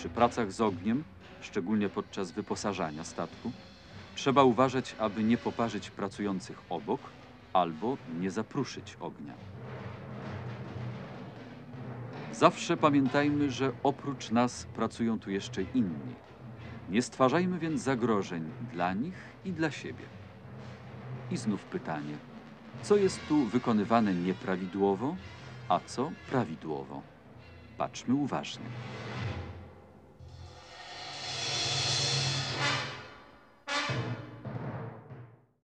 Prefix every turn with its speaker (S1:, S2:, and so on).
S1: Przy pracach z ogniem, szczególnie podczas wyposażania statku, trzeba uważać, aby nie poparzyć pracujących obok albo nie zapruszyć ognia. Zawsze pamiętajmy, że oprócz nas pracują tu jeszcze inni. Nie stwarzajmy więc zagrożeń dla nich i dla siebie. I znów pytanie, co jest tu wykonywane nieprawidłowo, a co prawidłowo? Patrzmy uważnie.